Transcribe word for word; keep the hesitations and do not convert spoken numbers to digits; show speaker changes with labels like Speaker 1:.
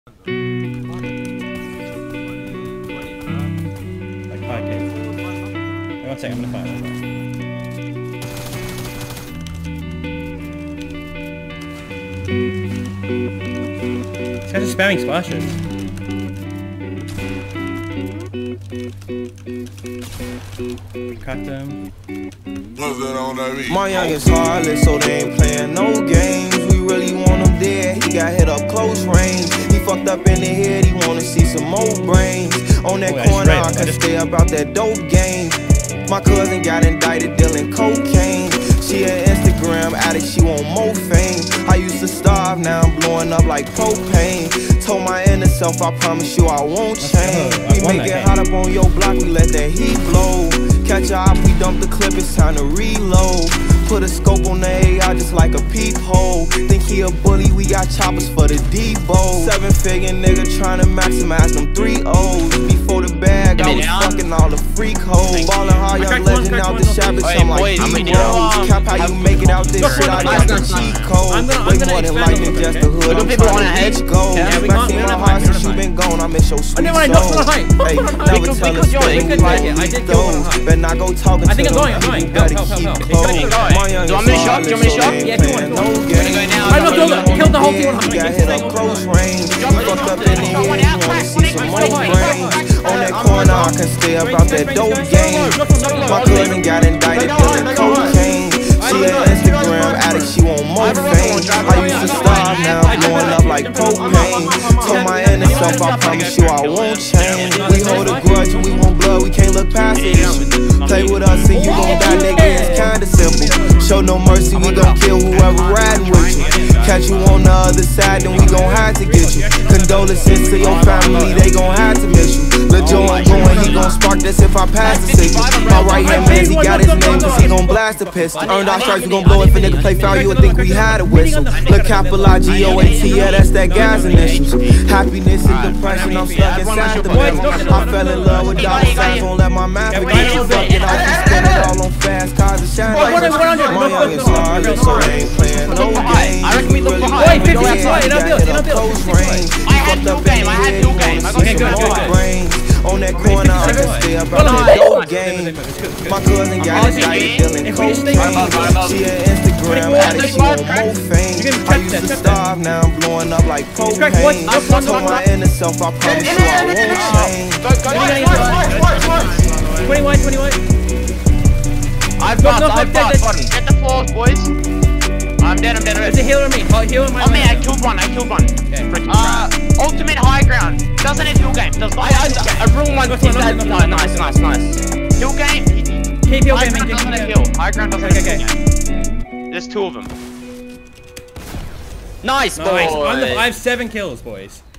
Speaker 1: Like five K. Wait one second, I'm gonna find it. These guys are spamming splashes. Cut them.
Speaker 2: My youngest heartless, so they ain't playing no games. We really want him dead, he got hit up close range. He fucked up in the head, he wanna see some more brains. On that
Speaker 1: oh,
Speaker 2: corner, I
Speaker 1: I
Speaker 2: can
Speaker 1: just...
Speaker 2: stay about that dope game. My cousin got indicted dealing cocaine. She an Instagram addict, she want more fame. I used to starve, now I'm blowing up like propane. Told my inner self, I promise you I won't change. We make it hot up on your block, we let that heat blow. Catch a op, we dump the clip, it's time to reload. Put a scope on the A I just like a peephole. Think he a bully, we got choppers for the Debo. Seven figure nigga tryna maximize them three O's. Before the bag, I was fucking all the freak hoes. Ballin' hard, young legend out the shop, bitch, I'm like D-Rose. Cap how you make it out this shit, I got the cheat code. Way more than lightning, just the hood, I'm tryna reach gold. Maxing my heart since you been gone, I miss your sweet soul. Hey, never tell us straight, we like those. Better not go talking to them, you better keep close.
Speaker 3: Do you want me to shop? Do you want me to shop?
Speaker 2: Yeah, if you want to. I'm gonna go now.
Speaker 3: I'm
Speaker 2: gonna kill the whole team. He got hit up close range. He fucked up in the head. He wanna see some more brains. On that corner, I can stay about that dope game. My cousin got indicted dealing cocaine. She an Instagram addict, she want more fame. I used to starve, now I'm blowing up like propane. Told my inner self, I promise you I won't change. We hold a grudge and we want blood, we can't look past it. Play with us and you gon' die, nigga, it's kinda simple. Show no mercy, we gon' kill whoever riding with you. Catch you on the other side, then we gon' have to get you. Condolences to your family, they gon' have to miss you. Lil' Joe ain't going, he gon' spark this if I pass the signal. My right hand man, he got his name cause he gon' blast a pistol. Earned our stripes, we gon' blow if a nigga play foul, you would think we had a whistle. Look, capital I G O A T, yeah, that's that gas initials. Happiness and depression, I'm stuck inside the middle. I fell in love with dollar signs, won't let my math forget you. Fuck it, I can spend it all on fast cars and shine like my youngest hard, so they ain't playing no games.
Speaker 3: I reckon we look behind.
Speaker 2: Wait, fifty, wait, in a build, in a build. I
Speaker 3: had two game, I had two game. I got
Speaker 2: okay, good, good, good. On that corner, I can stay about that dope game. My cousin got indicted dealing cocaine. She an Instagram addict, she want more fame. I used to starve, now I'm blowing up like propane. Told my inner self, I promise you I won't change.
Speaker 1: twenty-one, twenty-one.
Speaker 3: I've got, I've got. Get the floors, boys. I'm dead, I'm dead, I'm dead.
Speaker 1: It's a healer on me. Oh, healer on my.
Speaker 3: Oh man, I killed one, I killed one. Okay. Uh, ultimate high ground. Doesn't have hill game. Does not have hill game. I ruined one. No, nice, nice, nice. Hill game.
Speaker 1: Keep hill
Speaker 3: game.
Speaker 1: High ground
Speaker 3: doesn't have hill. High ground doesn't have hill game. There's two of them. Nice, boys.
Speaker 1: Nice. I have seven kills, boys.